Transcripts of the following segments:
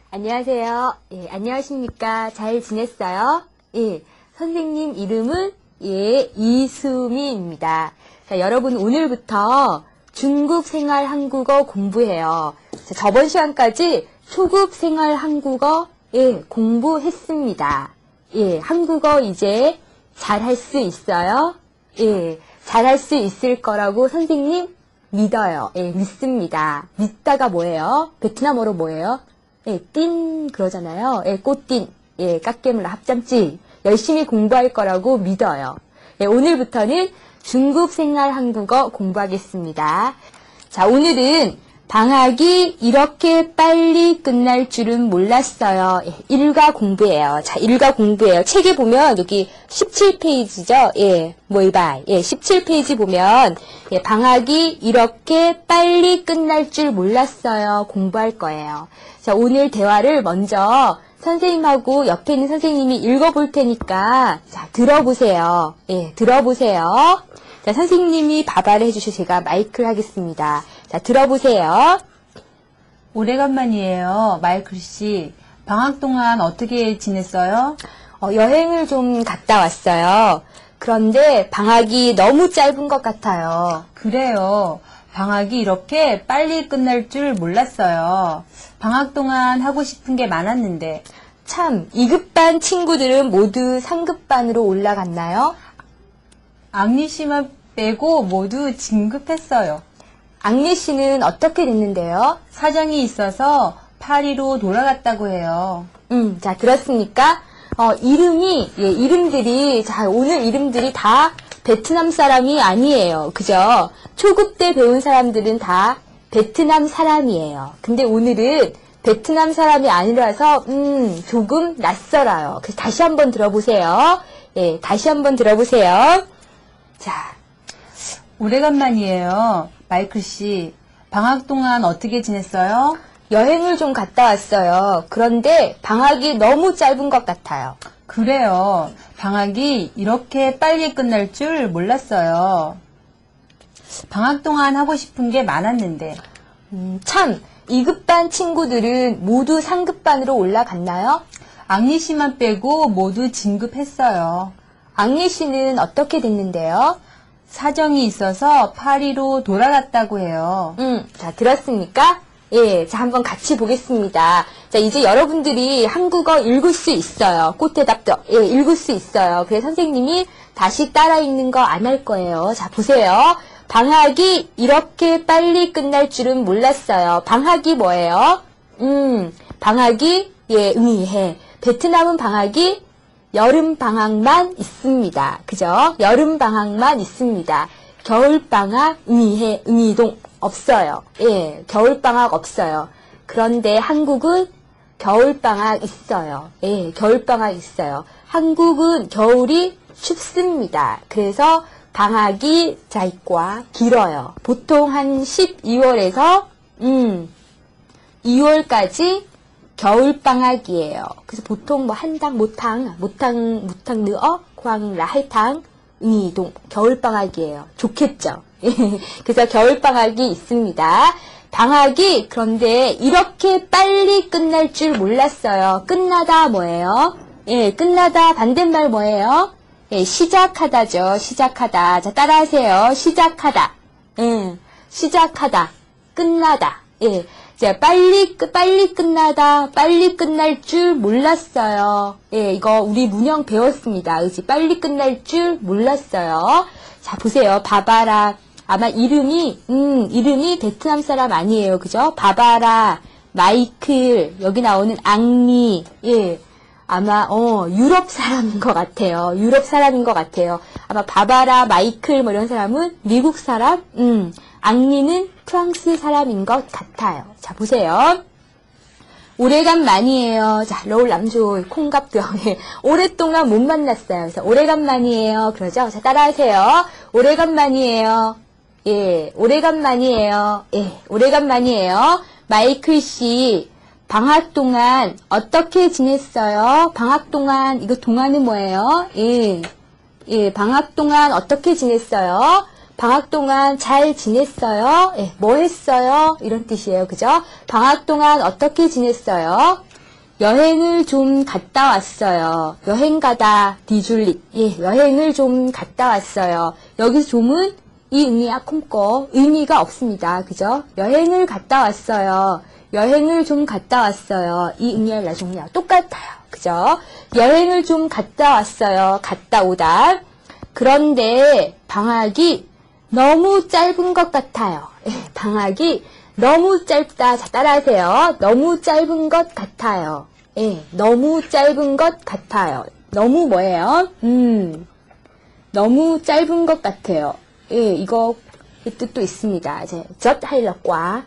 안녕하세요. 예, 안녕하십니까? 잘 지냈어요? 예, 선생님 이름은 이수미입니다. 자, 여러분 오늘부터 중급 생활 한국어 공부해요. 자, 저번 시간까지 초급 생활 한국어 공부했습니다. 예, 한국어 이제 잘할 수 있어요? 예, 잘할 수 있을 거라고 선생님 믿어요. 예, 믿습니다. 믿다가 뭐예요? 베트남어로 뭐예요? 예, 띤 그러잖아요. 예, 꽃띤. 예, 깎개물라 합잠찌. 열심히 공부할 거라고 믿어요. 예, 오늘부터는 중급 생활 한국어 공부하겠습니다. 자, 오늘은 방학이 이렇게 빨리 끝날 줄은 몰랐어요. 예, 일과 공부예요. 자, 일과 공부예요. 책에 보면 여기 17페이지죠. 예, 뭐이바. 예, 17페이지 보면 예, 방학이 이렇게 빨리 끝날 줄 몰랐어요. 공부할 거예요. 자, 오늘 대화를 먼저 선생님하고 옆에 있는 선생님이 읽어볼 테니까 자, 들어보세요. 예, 들어보세요. 자, 선생님이 바바를 해주시고 제가 마이크를 하겠습니다. 자, 들어보세요. 오래간만이에요, 마이클 씨. 방학 동안 어떻게 지냈어요? 여행을 좀 갔다 왔어요. 그런데 방학이 너무 짧은 것 같아요. 그래요. 방학이 이렇게 빨리 끝날 줄 몰랐어요. 방학 동안 하고 싶은 게 많았는데. 참, 2급반 친구들은 모두 3급반으로 올라갔나요? 앙리 씨만 빼고 모두 진급했어요. 앙리 씨는 어떻게 됐는데요? 사정이 있어서 파리로 돌아갔다고 해요. 자, 그렇습니까? 이름들이, 자, 오늘 이름들이 다 베트남 사람이 아니에요. 그죠? 초급 때 배운 사람들은 다 베트남 사람이에요. 근데 오늘은 베트남 사람이 아니라서, 조금 낯설어요. 그래서 다시 한번 들어보세요. 예, 다시 한번 들어보세요. 자. 오래간만이에요, 마이클 씨. 방학 동안 어떻게 지냈어요? 여행을 좀 갔다 왔어요. 그런데 방학이 너무 짧은 것 같아요. 그래요. 방학이 이렇게 빨리 끝날 줄 몰랐어요. 방학 동안 하고 싶은 게 많았는데. 참, 2급반 친구들은 모두 3급반으로 올라갔나요? 앙리 씨만 빼고 모두 진급했어요. 앙리 씨는 어떻게 됐는데요? 사정이 있어서 파리로 돌아갔다고 해요. 자, 들었습니까? 예, 자, 한번 같이 보겠습니다. 자, 이제 여러분들이 한국어 읽을 수 있어요. 꽃대답도, 예, 읽을 수 있어요. 그래서 선생님이 다시 따라 읽는 거 안 할 거예요. 자, 보세요. 방학이 이렇게 빨리 끝날 줄은 몰랐어요. 방학이 뭐예요? 방학이, 예, 응이해. 베트남은 방학이 여름 방학만 있습니다. 그죠? 여름 방학만 있습니다. 겨울 방학, 응이해, 응이동 없어요. 예, 겨울 방학 없어요. 그런데 한국은 겨울 방학 있어요. 예, 겨울 방학 있어요. 한국은 겨울이 춥습니다. 그래서 방학이 자이과 길어요. 보통 한 12월에서 2월까지 겨울방학이에요. 그래서 보통 뭐 한당, 모탕 느어, 광, 라하이탕, 응이동, 겨울방학이에요. 좋겠죠? 그래서 겨울방학이 있습니다. 방학이 그런데 이렇게 빨리 끝날 줄 몰랐어요. 끝나다 뭐예요? 예, 끝나다 반대말 뭐예요? 예, 시작하다죠. 시작하다. 자, 따라하세요. 시작하다. 시작하다. 끝나다. 예. 자, 빨리 끝나다. 빨리 끝날 줄 몰랐어요. 예, 이거 우리 문형 배웠습니다. 그치? 빨리 끝날 줄 몰랐어요. 자, 보세요. 바바라. 아마 이름이 베트남 사람 아니에요. 그죠? 바바라, 마이클, 여기 나오는 앙리. 예. 아마, 유럽 사람인 것 같아요. 유럽 사람인 것 같아요. 아마 바바라, 마이클, 뭐 이런 사람은 미국 사람? 앙리는 프랑스 사람인 것 같아요. 자, 보세요. 오래간만이에요. 자, 러울 남조, 콩갑도 오랫동안 못 만났어요. 그래서 오래간만이에요. 그러죠? 자, 따라하세요. 오래간만이에요. 예, 오래간만이에요. 예, 오래간만이에요. 마이클 씨, 방학 동안 어떻게 지냈어요? 방학 동안, 이거 동안은 뭐예요? 예, 방학 동안 어떻게 지냈어요? 방학 동안 잘 지냈어요? 예, 뭐 했어요? 이런 뜻이에요. 그죠? 방학 동안 어떻게 지냈어요? 여행을 좀 갔다 왔어요. 여행 가다, 디줄릭. 예, 여행을 좀 갔다 왔어요. 여기서 좀은 이 의미야 콤거 의미가 없습니다. 그죠? 여행을 갔다 왔어요. 여행을 좀 갔다 왔어요. 이 의미야 라종이야 똑같아요. 그죠? 여행을 좀 갔다 왔어요. 갔다 오다. 그런데 방학이 너무 짧은 것 같아요. 예, 방학이 너무 짧다. 자, 따라하세요. 너무 짧은 것 같아요. 예, 너무 짧은 것 같아요. 너무 뭐예요? 너무 짧은 것 같아요. 예, 이거 뜻도 있습니다. 이제 젖 하일럭과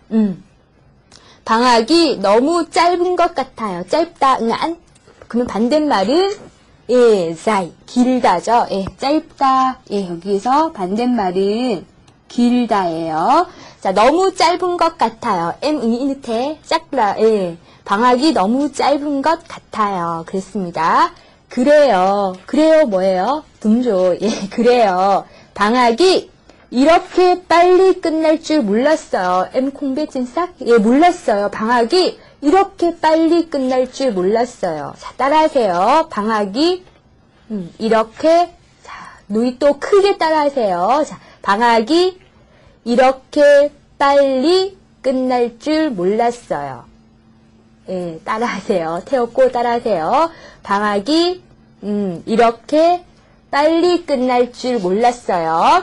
방학이 너무 짧은 것 같아요. 짧다, 안. 그러면 반대말은 예, dài 길다죠. 예, 짧다. 예, 여기에서 반대말은 길다예요. 자, 너무 짧은 것 같아요. em ứng ý thế chắc là 예, 방학이 너무 짧은 것 같아요. 그랬습니다. 그래요. 그래요 뭐예요? dum죠. 예, 그래요. 방학이 이렇게 빨리 끝날 줄 몰랐어요. em không biết chính xác. 예, 몰랐어요. 방학이 이렇게 빨리 끝날 줄 몰랐어요. 자, 따라하세요. 방학이 이렇게 자, 누이 또 크게 따라하세요. 자, 방학이 이렇게 빨리 끝날 줄 몰랐어요. 예, 따라하세요. 태웠고 따라하세요. 방학이 이렇게 빨리 끝날 줄 몰랐어요.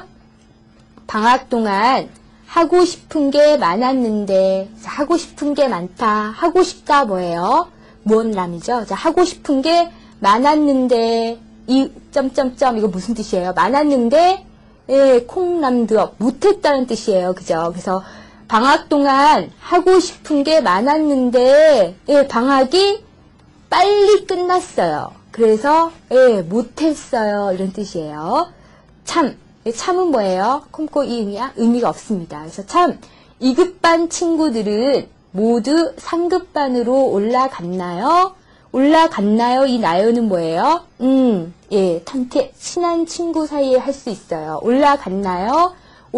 방학 동안 하고 싶은 게 많았는데 자, 하고 싶은 게 많다. 하고 싶다 뭐예요? 무언람이죠. 자, 하고 싶은 게 많았는데 이 점점점 이거 무슨 뜻이에요? 많았는데 예, 콩남드업 못했다는 뜻이에요. 그죠? 그래서 방학 동안 하고 싶은 게 많았는데 예, 방학이 빨리 끝났어요. 그래서 예, 못했어요. 이런 뜻이에요. 참, 참은 뭐예요? 콤코 이 의미야? 의미가 없습니다. 그래서 참 2급반 친구들은 모두 3급반으로 올라갔나요? 올라갔나요? 이 나요는 뭐예요? 예, 탐태 친한 친구 사이에 할 수 있어요. 올라갔나요?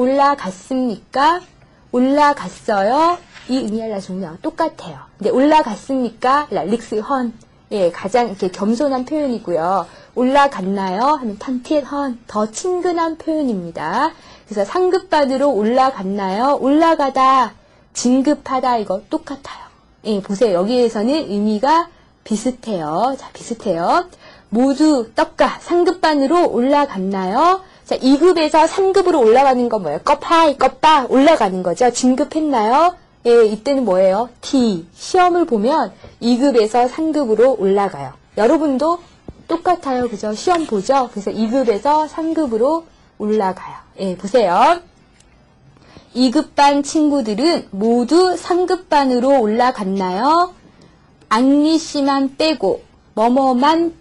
올라갔습니까? 올라갔어요? 이 의미와 종류랑 똑같아요. 근데 올라갔습니까? 릭스헌. 예, 가장 이렇게 겸손한 표현이고요. 올라갔나요? 하면 탐티헌. 더 친근한 표현입니다. 그래서 상급반으로 올라갔나요? 올라가다, 진급하다 이거 똑같아요. 예, 보세요. 여기에서는 의미가 비슷해요. 자, 비슷해요. 모두 떡가 상급반으로 올라갔나요? 자, 2급에서 3급으로 올라가는 건 뭐예요? 껍하이, 껍바 올라가는 거죠. 진급했나요? 예, 이때는 뭐예요? T. 시험을 보면 2급에서 3급으로 올라가요. 여러분도 똑같아요. 그죠? 시험 보죠? 그래서 2급에서 3급으로 올라가요. 예, 보세요. 2급반 친구들은 모두 3급반으로 올라갔나요? 앙리 씨만 빼고, 뭐뭐만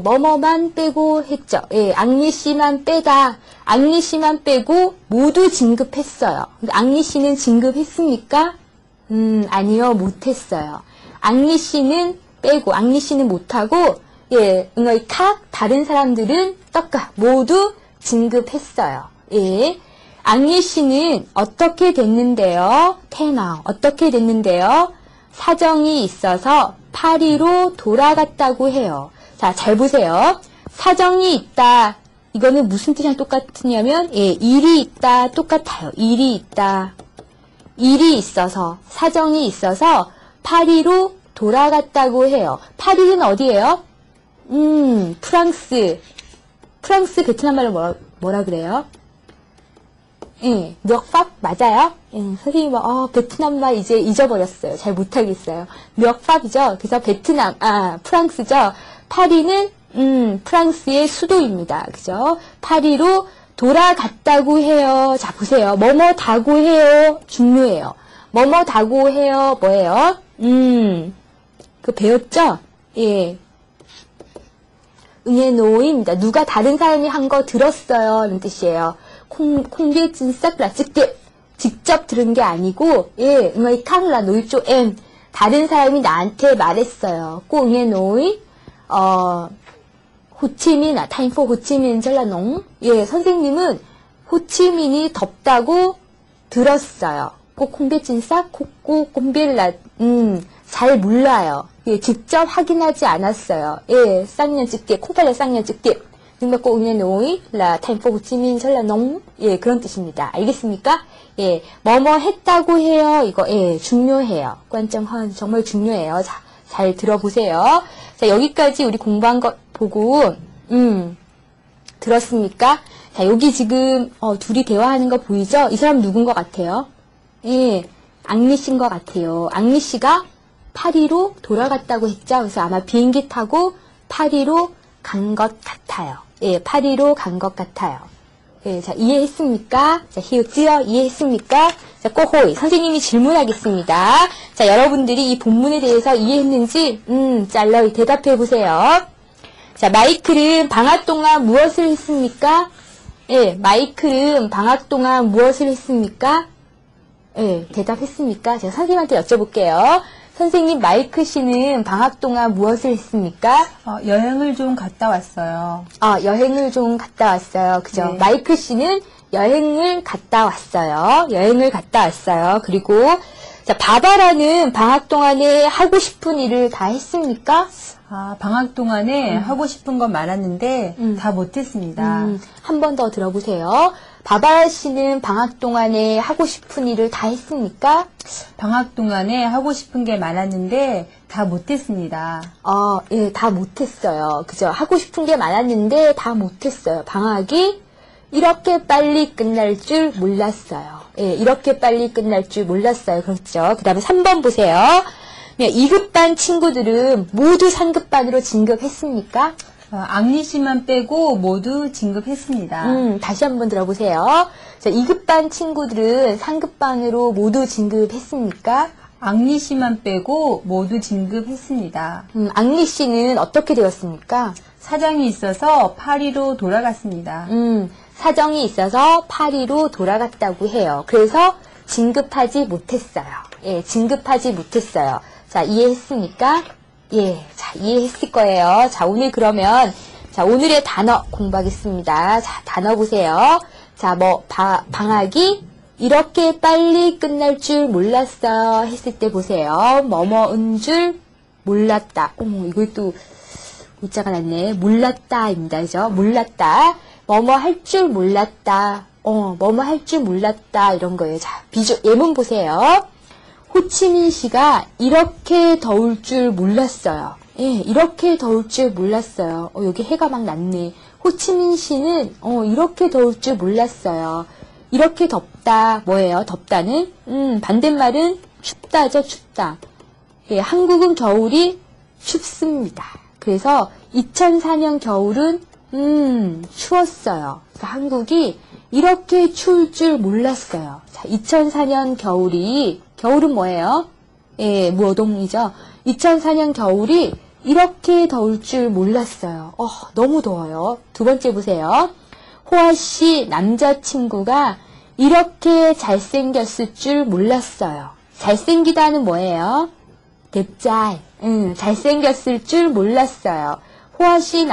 빼고 했죠. 예, 앙리 씨만 빼다. 앙리 씨만 빼고 모두 진급했어요. 앙리 씨는 진급했습니까? 아니요, 못했어요. 앙리 씨는 빼고, 앙리 씨는 못하고, 예, 응어이 칵, 다른 사람들은 떡가, 모두 진급했어요. 예. 앙리 씨는 어떻게 됐는데요? 테너, 어떻게 됐는데요? 사정이 있어서 파리로 돌아갔다고 해요. 자, 잘 보세요. 사정이 있다. 이거는 무슨 뜻이랑 똑같으냐면, 예, 일이 있다. 똑같아요. 일이 있다. 일이 있어서, 사정이 있어서 파리로 돌아갔다고 해요. 파리는 어디예요? 프랑스. 프랑스 베트남 말로 뭐라 그래요? 예, 멱밥 맞아요? 예, 선생님, 베트남 말 이제 잊어버렸어요. 잘 못하겠어요. 멱밥이죠. 그래서 베트남, 프랑스죠. 파리는, 프랑스의 수도입니다. 그죠? 파리로 돌아갔다고 해요. 자, 보세요. 뭐뭐다고 해요. 중요해요. 뭐뭐다고 해요. 뭐예요? 그거 배웠죠? 예. 응애 노입니다. 누가 다른 사람이 한 거 들었어요. 이런 뜻이에요. 콩비에 찐싹라 직접 들은 게 아니고, 예, 응애 캉라 노이쪼 엠. 다른 사람이 나한테 말했어요. 꼭 응애 노이, 호치민, 타임포 호치민 젤라농. 예, 선생님은 호치민이 덥다고 들었어요. 꼭 콩비에 찐싹, 꼭 콩비엘라, 잘 몰라요. 예, 직접 확인하지 않았어요. 예, 쌍년 trực tiếp, không phải là 쌍년 trực tiếp. Nhưng mà cô nghe nói là thành phố Hồ Chí Minh rất là nóng. 예, 그런 뜻입니다. 알겠습니까? 예, 뭐뭐 했다고 해요. 이거, 예, 중요해요. 관점은 정말 중요해요. 자, 잘 들어보세요. 자, 여기까지 우리 공부한 것 보고, 들었습니까? 자, 여기 지금, 둘이 대화하는 거 보이죠? 이 사람 누군 것 같아요? 예, 앙리 씨인 것 같아요. 앙리 씨가 파리로 돌아갔다고 했죠? 그래서 아마 비행기 타고 파리로 간 것 같아요. 예, 파리로 간 것 같아요. 예, 자, 이해했습니까? 자, 히읗지어 이해했습니까? 자, 꼬호이. 선생님이 질문하겠습니다. 자, 여러분들이 이 본문에 대해서 이해했는지, 짤러이 대답해 보세요. 자, 마이클은 방학 동안 무엇을 했습니까? 예, 마이클은 방학 동안 무엇을 했습니까? 예, 대답했습니까? 제가 선생님한테 여쭤볼게요. 선생님, 마이크 씨는 방학 동안 무엇을 했습니까? 여행을 좀 갔다 왔어요. 여행을 좀 갔다 왔어요. 그죠? 네. 마이크 씨는 여행을 갔다 왔어요. 여행을 갔다 왔어요. 그리고, 자, 바바라는 방학 동안에 하고 싶은 일을 다 했습니까? 방학 동안에 하고 싶은 건 많았는데 다 못했습니다. 한 번 더 들어보세요. 바바라 씨는 방학 동안에 하고 싶은 일을 다 했습니까? 방학 동안에 하고 싶은 게 많았는데 다 못했습니다. 예, 다 못했어요. 그죠? 하고 싶은 게 많았는데 다 못했어요. 방학이 이렇게 빨리 끝날 줄 몰랐어요. 예, 이렇게 빨리 끝날 줄 몰랐어요. 그렇죠? 그 다음에 3번 보세요. 2급반 친구들은 모두 3급반으로 진급했습니까? 앙리 씨만 빼고 모두 진급했습니다. 다시 한번 들어보세요. 자, 2급반 친구들은 3급반으로 모두 진급했습니까? 앙리 씨만 빼고 모두 진급했습니다. 앙리 씨는 어떻게 되었습니까? 사정이 있어서 파리로 돌아갔습니다. 사정이 있어서 파리로 돌아갔다고 해요. 그래서 진급하지 못했어요. 예, 진급하지 못했어요. 자, 이해했습니까? 예, 자, 이해했을 거예요. 자, 오늘 그러면, 자, 오늘의 단어 공부하겠습니다. 자, 단어 보세요. 자, 방학이 이렇게 빨리 끝날 줄 몰랐어 했을 때 보세요. 뭐뭐인 줄 몰랐다. 이것도 문자가 났네. 몰랐다입니다. 그죠? 몰랐다. 뭐뭐 할 줄 몰랐다. 뭐뭐 할 줄 몰랐다. 이런 거예요. 자, 예문 보세요. 호치민 씨가 이렇게 더울 줄 몰랐어요. 예, 이렇게 더울 줄 몰랐어요. 여기 해가 막 났네. 호치민 씨는, 이렇게 더울 줄 몰랐어요. 이렇게 덥다. 뭐예요? 덥다는? 반대말은 춥다죠, 춥다. 예, 한국은 겨울이 춥습니다. 그래서 2004년 겨울은, 추웠어요. 그래서 한국이 이렇게 추울 줄 몰랐어요. 자, 2004년 겨울은 뭐예요? 예, 무어동이죠. 2004년 겨울이 이렇게 더울 줄 몰랐어요. 너무 더워요. 두 번째 보세요. 호아 씨 남자친구가 이렇게 잘생겼을 줄 몰랐어요. 잘생기다는 뭐예요? đẹp trai. 잘생겼을 줄 몰랐어요. 호아 씨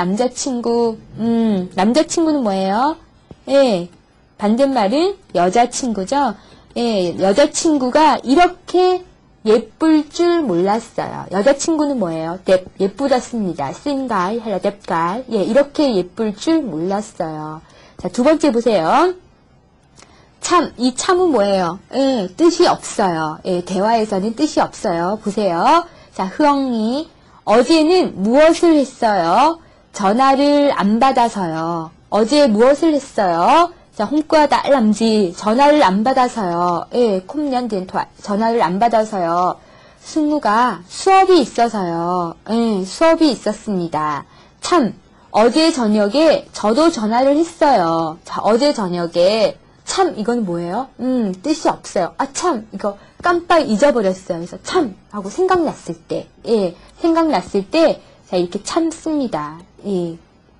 남자친구는 뭐예요? 예, 반대말은 여자친구죠. 예, 여자친구가 이렇게 예쁠 줄 몰랐어요. 여자친구는 뭐예요? 예쁘다 씁니다. xinh hay là đẹp gái. 예, 이렇게 예쁠 줄 몰랐어요. 자, 두 번째 보세요. 이 참은 뭐예요? 예, 뜻이 없어요. 예, 대화에서는 뜻이 없어요. 보세요. 자, 흐엉이. 어제는 무엇을 했어요? 전화를 안 받아서요. 어제 무엇을 했어요? 자, hôm qua đã làm gì? 전화를 안 받아서요. 예, không nhận điện thoại. 전화를 안 받아서요. 승우가 수업이 있어서요. 예, 수업이 있었습니다. 참, 어제 저녁에 저도 전화를 했어요. 자, 어제 저녁에 참, 이건 뭐예요? 뜻이 없어요. 참, 이거 깜빡 잊어버렸어요. 그래서 참 하고 생각났을 때, 예, 생각났을 때, 자, 이렇게 참 씁니다. 예.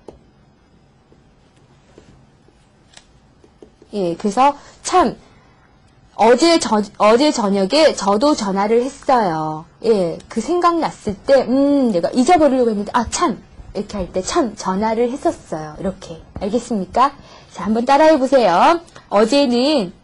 예, 그래서 참 어제 저녁에 저도 전화를 했어요. 예, 그 생각났을 때, 내가 잊어버리려고 했는데, 참 이렇게 할 때 참 전화를 했었어요. 이렇게 알겠습니까? 자, 한번 따라해 보세요. 어제는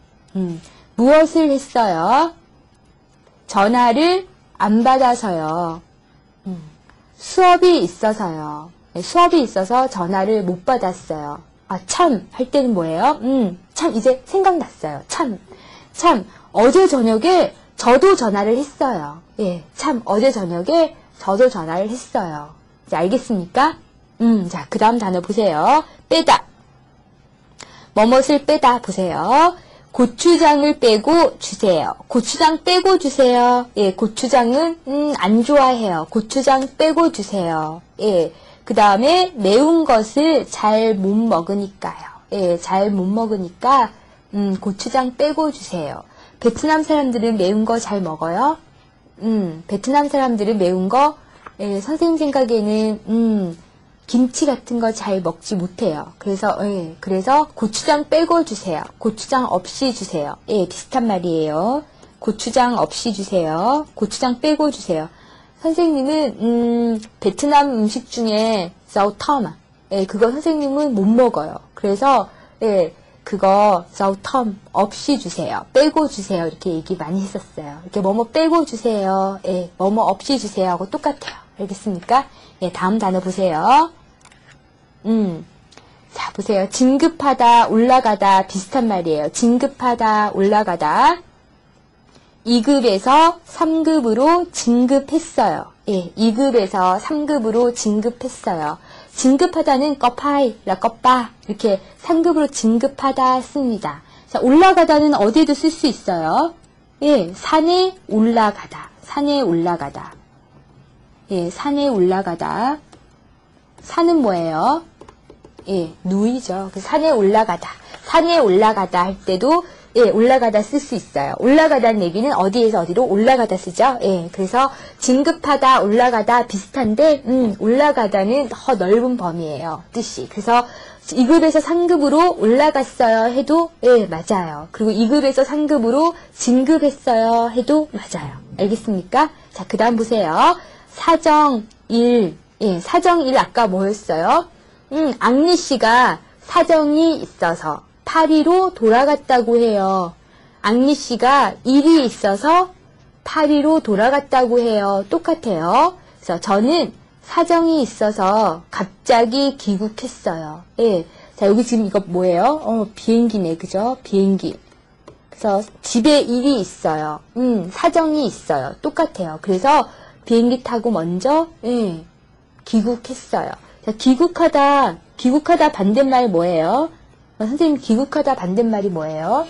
무엇을 했어요? 전화를 안 받아서요. 수업이 있어서요. 네, 수업이 있어서 전화를 못 받았어요. 아, 참, 할 때는 뭐예요? 참, 이제 생각났어요. 참, 어제 저녁에 저도 전화를 했어요. 예, 참, 어제 저녁에 저도 전화를 했어요. 이제 알겠습니까? 자, 그 다음 단어 보세요. 빼다. 뭐뭇을 빼다 보세요. 고추장을 빼고 주세요. 고추장 빼고 주세요. 예, 고추장은 안 좋아해요. 고추장 빼고 주세요. 예, 그 다음에 매운 것을 잘 못 먹으니까요. 예, 잘 못 먹으니까 고추장 빼고 주세요. 베트남 사람들은 매운 거 잘 먹어요? 베트남 사람들은 매운 거, 예, 선생님 생각에는 김치 같은 거 잘 먹지 못해요. 그래서 고추장 빼고 주세요. 고추장 없이 주세요. 예, 비슷한 말이에요. 고추장 없이 주세요. 고추장 빼고 주세요. 선생님은 베트남 음식 중에 자오텀, 예, 그거 선생님은 못 먹어요. 그래서 예, 그거 자오텀 없이 주세요. 빼고 주세요. 이렇게 얘기 많이 했었어요. 이렇게 뭐뭐 빼고 주세요. 예, 뭐뭐 없이 주세요 하고 똑같아요. 알겠습니까? 예, 다음 단어 보세요. 자, 보세요. 진급하다, 올라가다 비슷한 말이에요. 진급하다, 올라가다. 2급에서 3급으로 진급했어요. 예, 2급에서 3급으로 진급했어요. 진급하다는 꺼파이, 라꺼빠 이렇게 3급으로 진급하다 씁니다. 자, 올라가다는 어디에도 쓸 수 있어요. 예, 산에 올라가다. 산에 올라가다. 예, 산에 올라가다. 산은 뭐예요? 예, 누이죠. 산에 올라가다. 산에 올라가다 할 때도 예, 올라가다 쓸 수 있어요. 올라가다는 얘기는 어디에서 어디로 올라가다 쓰죠. 예, 그래서 진급하다, 올라가다 비슷한데 올라가다는 더 넓은 범위예요. 뜻이. 그래서 2급에서 3급으로 올라갔어요 해도 예, 맞아요. 그리고 2급에서 3급으로 진급했어요 해도 맞아요. 알겠습니까? 자, 그 다음 보세요. 사정일. 예, 사정일 아까 뭐였어요? 앙리 씨가 사정이 있어서 파리로 돌아갔다고 해요. 앙리 씨가 일이 있어서 파리로 돌아갔다고 해요. 똑같아요. 그래서 저는 사정이 있어서 갑자기 귀국했어요. 예. 자, 여기 지금 이거 뭐예요? 비행기네. 그죠? 비행기. 그래서 집에 일이 있어요. 사정이 있어요. 똑같아요. 그래서 비행기 타고 먼저, 예, 귀국했어요. 자, 귀국하다 반대말 뭐예요? 선생님, 귀국하다 반대말이 뭐예요?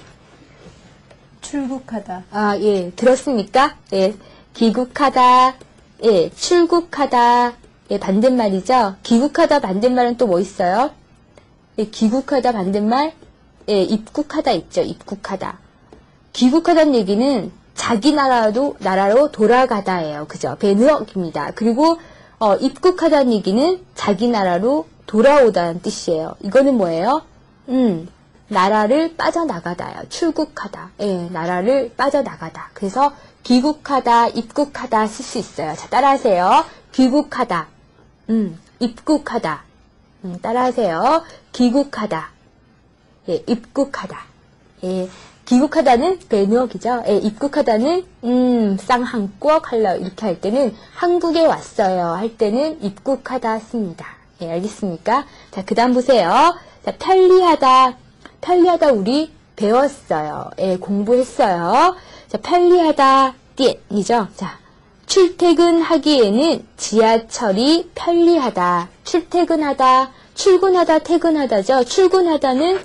출국하다. 아, 예, 들었습니까? 예, 귀국하다, 예, 출국하다, 예, 반대말이죠? 귀국하다 반대말은 또 뭐 있어요? 예, 귀국하다 반대말, 예, 입국하다 있죠? 입국하다. 귀국하다는 얘기는 자기 나라로 돌아가다예요. 그죠? 베누억입니다. 그리고, 입국하다는 얘기는 자기 나라로 돌아오다는 뜻이에요. 이거는 뭐예요? 나라를 빠져나가다요. 출국하다. 예, 나라를 빠져나가다. 그래서 귀국하다, 입국하다 쓸 수 있어요. 자, 따라하세요. 귀국하다. 입국하다. 따라하세요. 귀국하다. 예, 입국하다. 예, 귀국하다는 베누억이죠. 예, 입국하다는 쌍한국 할러 이렇게 할 때는 한국에 왔어요. 할 때는 입국하다 씁니다. 예, 알겠습니까? 자, 그 다음 보세요. 자, 편리하다. 편리하다 우리 배웠어요. 예, 공부했어요. 자, 편리하다 띠이죠. 자, 출퇴근하기에는 지하철이 편리하다. 출퇴근하다, 출근하다, 퇴근하다죠. 출근하다는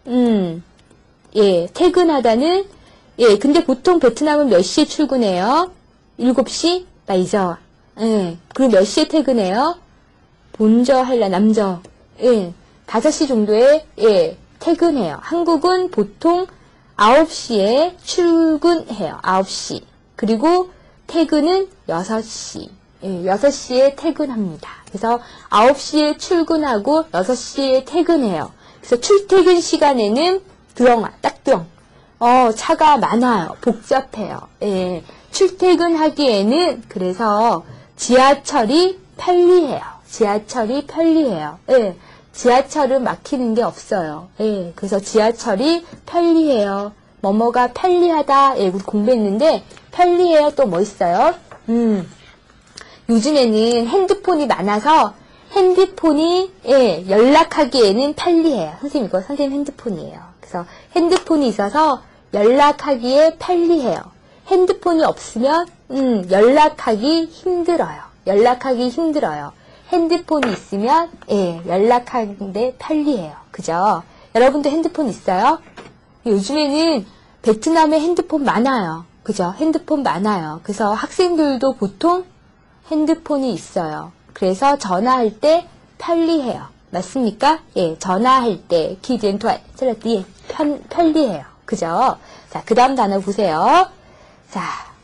예, 퇴근하다는 예, 근데 보통 베트남은 몇 시에 출근해요? 7시? 나이죠. 예, 그리고 몇 시에 퇴근해요? 본저 할라 남저. 예. 5시 정도에, 예, 퇴근해요. 한국은 보통 9시에 출근해요. 9시. 그리고 퇴근은 6시. 예, 6시에 퇴근합니다. 그래서 9시에 출근하고 6시에 퇴근해요. 그래서 출퇴근 시간에는 딱두렁. 차가 많아요. 복잡해요. 예, 출퇴근하기에는 그래서 지하철이 편리해요. 지하철이 편리해요. 예. 지하철은 막히는 게 없어요. 예, 그래서 지하철이 편리해요. 뭐뭐가 편리하다. 예, 우리 공부했는데 편리해요. 또 뭐 있어요? 요즘에는 핸드폰이 많아서 핸드폰이 예, 연락하기에는 편리해요. 선생님 이거 선생님 핸드폰이에요. 그래서 핸드폰이 있어서 연락하기에 편리해요. 핸드폰이 없으면 연락하기 힘들어요. 연락하기 힘들어요. 핸드폰이 있으면 예, 연락하는데 편리해요. 그죠? 여러분도 핸드폰 있어요? 요즘에는 베트남에 핸드폰 많아요. 그죠? 핸드폰 많아요. 그래서 학생들도 보통 핸드폰이 있어요. 그래서 전화할 때 편리해요. 맞습니까? 예, 전화할 때 기젠투아 셀러티 편리해요. 그죠? 자, 그 다음 단어 보세요. 자,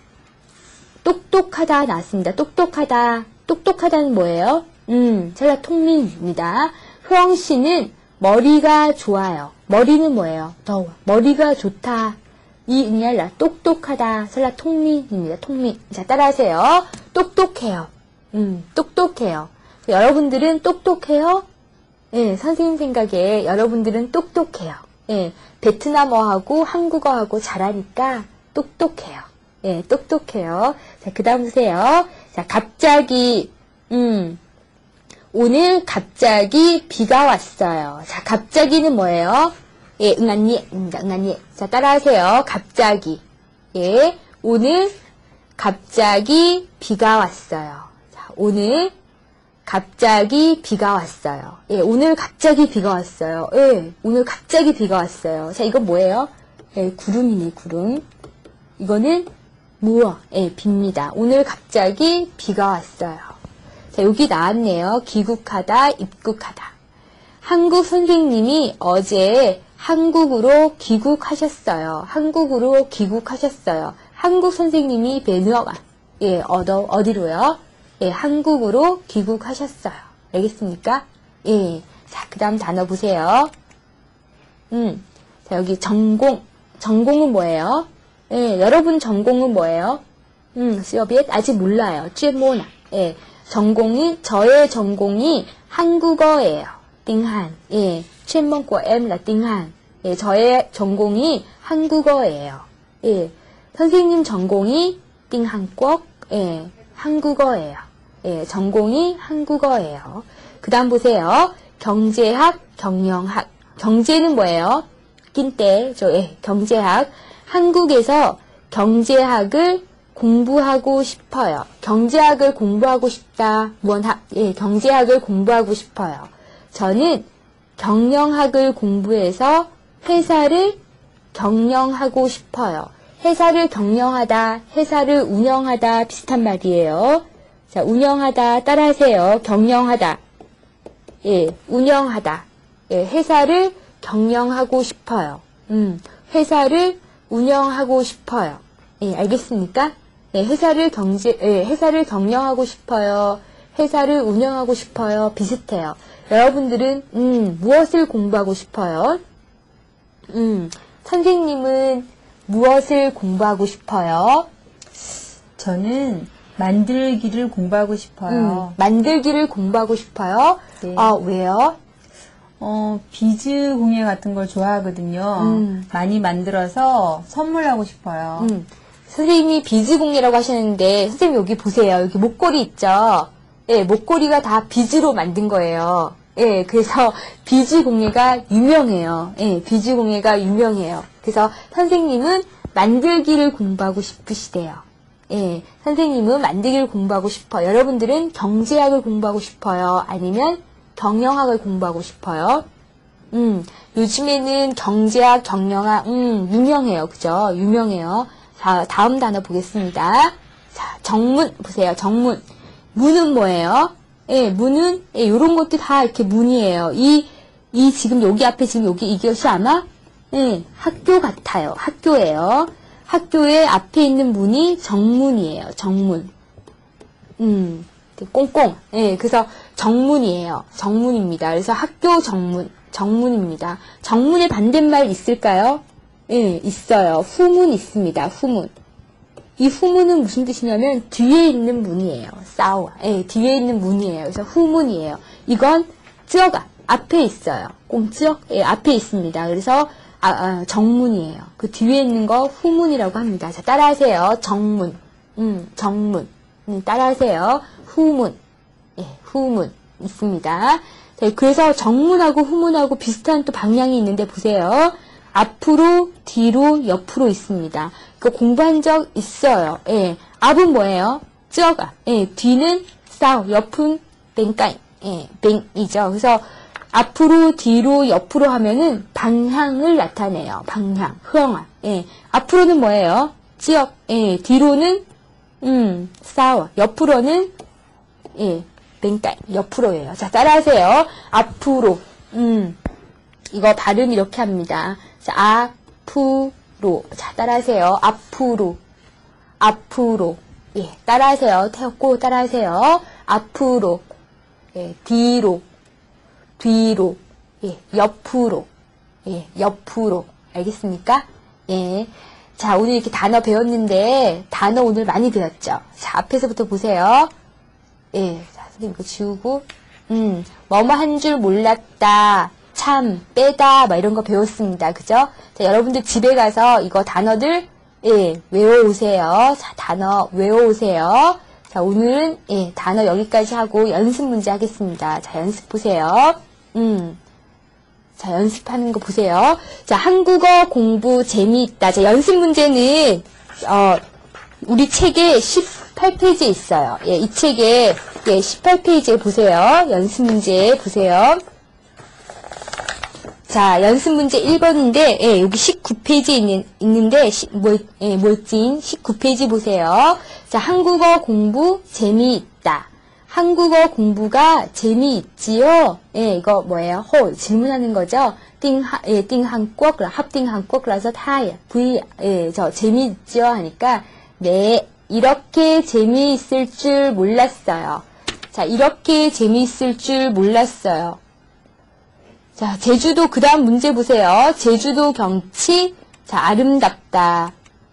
똑똑하다 나왔습니다. 똑똑하다. 똑똑하다는 뭐예요? 셀러 통민입니다. 효영 씨는 머리가 좋아요. 머리는 뭐예요? 더워. 머리가 좋다. 이 응얄라 똑똑하다. 셀라 통민입니다. 통민. 자, 따라하세요. 똑똑해요. 똑똑해요. 여러분들은 똑똑해요? 예, 선생님 생각에 여러분들은 똑똑해요. 예, 베트남어하고 한국어하고 잘하니까 똑똑해요. 예, 똑똑해요. 자, 그 다음 보세요. 자, 갑자기, 오늘 갑자기 비가 왔어요. 자, 갑자기는 뭐예요? 예, 응안니입니다. 응안니. 자, 따라하세요. 갑자기. 예, 오늘 갑자기 비가 왔어요. 자, 오늘 갑자기 비가 왔어요. 예, 오늘 갑자기 비가 왔어요. 예, 오늘 갑자기 비가 왔어요. 자, 이건 뭐예요? 예, 구름이네, 구름. 이거는 무어, 예, 비입니다. 오늘 갑자기 비가 왔어요. 자, 여기 나왔네요. 귀국하다, 입국하다. 한국 선생님이 어제 한국으로 귀국하셨어요. 한국으로 귀국하셨어요. 한국 선생님이 베누어가, 예, 어디로요? 예, 한국으로 귀국하셨어요. 알겠습니까? 예. 자, 그 다음 단어 보세요. 자, 여기 전공. 전공은 뭐예요? 예, 여러분 전공은 뭐예요? 시어비엣 아직 몰라요. 쥐모나. 예, 저의 전공이 한국어예요. 띵한. 예, chuyên môn của em là tiếng Hàn. 예, 저의 전공이 한국어예요. 예, 선생님 전공이 띵한국. 예, 한국어예요. 예, 전공이 한국어예요. 그 다음 보세요. 경제학, 경영학. 경제는 뭐예요? 낀때, 예, 경제학. 한국에서 경제학을 공부하고 싶어요. 경제학을 공부하고 싶다. 원학, 예, 경제학을 공부하고 싶어요. 저는 경영학을 공부해서 회사를 경영하고 싶어요. 회사를 경영하다, 회사를 운영하다 비슷한 말이에요. 자, 운영하다 따라하세요. 경영하다. 예, 운영하다. 예, 회사를 경영하고 싶어요. 회사를 운영하고 싶어요. 예, 알겠습니까? 예, 회사를 경영하고 싶어요. 회사를 운영하고 싶어요. 비슷해요. 여러분들은, 무엇을 공부하고 싶어요? 선생님은 무엇을 공부하고 싶어요? 저는 만들기를 공부하고 싶어요. 만들기를 공부하고 싶어요? 네. 아, 왜요? 비즈 공예 같은 걸 좋아하거든요. 많이 만들어서 선물하고 싶어요. 선생님이 비즈공예라고 하셨는데, 선생님 여기 보세요. 여기 목걸이 있죠? 예, 목걸이가 다 비즈로 만든 거예요. 예, 그래서 비즈공예가 유명해요. 예, 비즈공예가 유명해요. 그래서 선생님은 만들기를 공부하고 싶으시대요. 예, 선생님은 만들기를 공부하고 싶어요. 여러분들은 경제학을 공부하고 싶어요? 아니면 경영학을 공부하고 싶어요? 요즘에는 경제학, 경영학, 유명해요. 그죠? 유명해요. 자, 다음 단어 보겠습니다. 자, 정문, 보세요. 정문. 문은 뭐예요? 예, 문은, 예, 요런 것도 다 이렇게 문이에요. 지금 여기 앞에 지금 이것이 아마, 예, 학교 같아요. 학교예요. 학교의 앞에 있는 문이 정문이에요. 정문. 꽁꽁. 예, 그래서 정문이에요. 정문입니다. 그래서 학교 정문. 정문입니다. 정문의 반대말 있을까요? 예, 있어요. 후문 있습니다. 후문. 이 후문은 무슨 뜻이냐면 뒤에 있는 문이에요. 싸워. 예, 뒤에 있는 문이에요. 그래서 후문이에요. 이건 쯔어가 앞에 있어요. 꽁쯔어? 예, 앞에 있습니다. 그래서 정문이에요. 그 뒤에 있는 거 후문이라고 합니다. 자, 따라하세요. 정문. 정문. 따라하세요. 후문. 예, 후문. 있습니다. 자, 그래서 정문하고 후문하고 비슷한 또 방향이 있는데 보세요. 앞으로, 뒤로, 옆으로 있습니다. 그 공부한 적 있어요. 예. 앞은 뭐예요? 쩌가. 예. 뒤는 싸우. 옆은 뱅까이. 예. 뱅이죠. 그래서 앞으로, 뒤로, 옆으로 하면은 방향을 나타내요. 방향. 흐엉아. 예. 앞으로는 뭐예요? 지역. 예. 뒤로는 싸워. 옆으로는 예. 뱅까이. 옆으로예요. 자, 따라하세요. 앞으로. 이거 발음 이렇게 합니다. 자, 앞으로. 자, 따라하세요. 앞으로. 앞으로. 예, 따라하세요. 태웠고, 따라하세요. 앞으로. 예, 뒤로. 뒤로. 예, 옆으로. 예, 옆으로. 알겠습니까? 예. 자, 오늘 이렇게 단어 배웠는데, 단어 오늘 많이 배웠죠? 자, 앞에서부터 보세요. 예. 자, 선생님 이거 지우고, 뭐뭐 한 줄 몰랐다. 참, 빼다, 막 이런 거 배웠습니다. 그죠? 자, 여러분들 집에 가서 이거 단어들, 예, 외워오세요. 자, 단어 외워오세요. 자, 오늘은, 예, 단어 여기까지 하고 연습 문제 하겠습니다. 자, 연습 보세요. 자, 연습하는 거 보세요. 자, 한국어 공부 재미있다. 자, 연습 문제는, 우리 책에 18페이지에 있어요. 예, 이 책에, 예, 18페이지에 보세요. 연습 문제 보세요. 자, 연습 문제 1번인데, 예, 여기 19페이지에 있는데, 몰진 19페이지 보세요. 자, 한국어 공부 재미있다. 한국어 공부가 재미있지요? 예, 이거 뭐예요? 호, 질문하는 거죠? 띵 한국, 합띵 한국라서 타야, 예, 재미있지요? 하니까, 네, 이렇게 재미있을 줄 몰랐어요. 자, 이렇게 재미있을 줄 몰랐어요. 자, 제주도, 그 다음 문제 보세요. 제주도 경치, 자, 아름답다.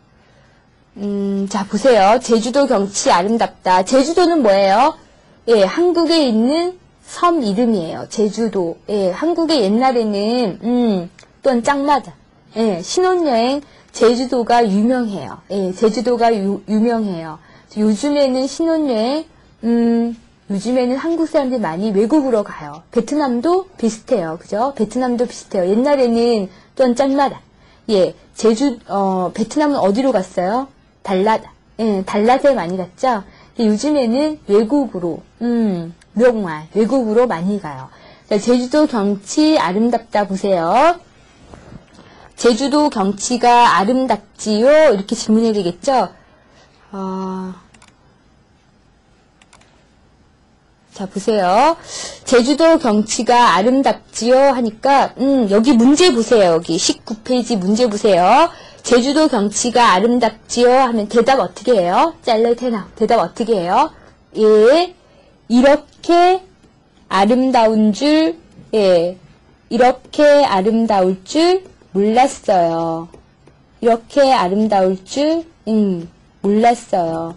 자, 보세요. 제주도 경치 아름답다. 제주도는 뭐예요? 예, 한국에 있는 섬 이름이에요. 제주도. 예, 한국에 옛날에는, 또한 짱맞아. 예, 신혼여행, 제주도가 유명해요. 예, 제주도가 유명해요. 요즘에는 신혼여행, 요즘에는 한국 사람들이 많이 외국으로 가요. 베트남도 비슷해요. 그죠? 베트남도 비슷해요. 옛날에는 또한 짠마다. 예, 베트남은 어디로 갔어요? 달랏. 예, 달랏에 많이 갔죠? 요즘에는 외국으로, 명말, 외국으로 많이 가요. 자, 제주도 경치 아름답다 보세요. 제주도 경치가 아름답지요? 이렇게 질문해야 되겠죠? 자, 보세요. 제주도 경치가 아름답지요? 하니까, 여기 문제 보세요. 여기 19페이지 문제 보세요. 제주도 경치가 아름답지요? 하면 대답 어떻게 해요? 짤레테나. 대답 어떻게 해요? 예. 이렇게 아름다운 줄, 예. 이렇게 아름다울 줄 몰랐어요. 이렇게 아름다울 줄, 몰랐어요.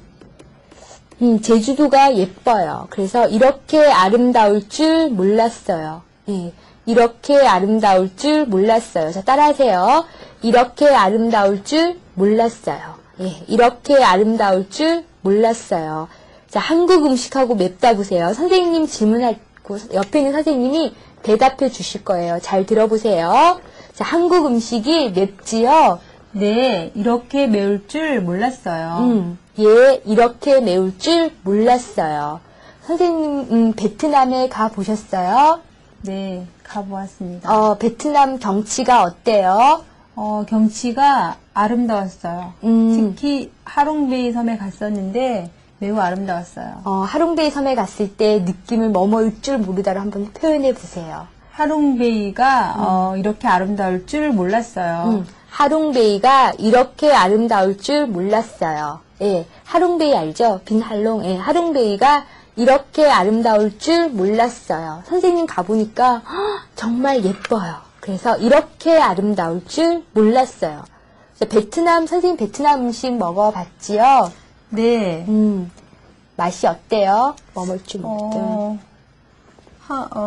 제주도가 예뻐요. 그래서 이렇게 아름다울 줄 몰랐어요. 예, 이렇게 아름다울 줄 몰랐어요. 자, 따라하세요. 이렇게 아름다울 줄 몰랐어요. 예, 이렇게 아름다울 줄 몰랐어요. 자, 한국 음식하고 맵다 보세요. 선생님 질문하고 옆에 있는 선생님이 대답해 주실 거예요. 잘 들어보세요. 자, 한국 음식이 맵지요? 네, 이렇게 매울 줄 몰랐어요. 예, 이렇게 매울 줄 몰랐어요. 선생님, 베트남에 가보셨어요? 네, 가보았습니다. 베트남 경치가 어때요? 경치가 아름다웠어요. 특히 하롱베이 섬에 갔었는데 매우 아름다웠어요. 하롱베이 섬에 갔을 때 느낌을 뭐뭐일 줄 모르다로 한번 표현해 보세요. 하롱베이가 이렇게 아름다울 줄 몰랐어요. 하롱베이가 이렇게 아름다울 줄 몰랐어요. 예, 하롱베이 알죠? 빈할롱. 예, 하롱베이가 이렇게 아름다울 줄 몰랐어요. 선생님 가보니까 정말 예뻐요. 그래서 이렇게 아름다울 줄 몰랐어요. 선생님 베트남 음식 먹어봤지요? 네. 맛이 어때요? 뭐 먹을 줄 모르든.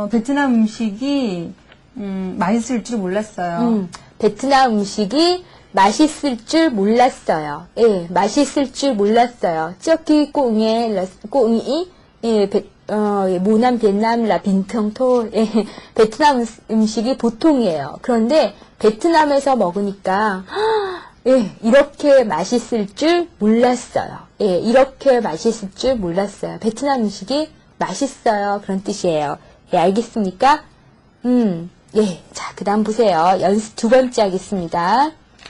베트남 음식이 맛있을 줄 몰랐어요. 베트남 음식이 맛있을 줄 몰랐어요. 예, 맛있을 줄 몰랐어요. 저기 꽁이, 예, 모남 베트남 라 빈텅토, 예, 베트남 음식이 보통이에요. 그런데 베트남에서 먹으니까, 예, 이렇게 맛있을 줄 몰랐어요. 예, 이렇게 맛있을 줄 몰랐어요. 베트남 음식이 맛있어요. 그런 뜻이에요. 예, 알겠습니까? 예, 자, 그 다음 보세요. 연습 두 번째 하겠습니다.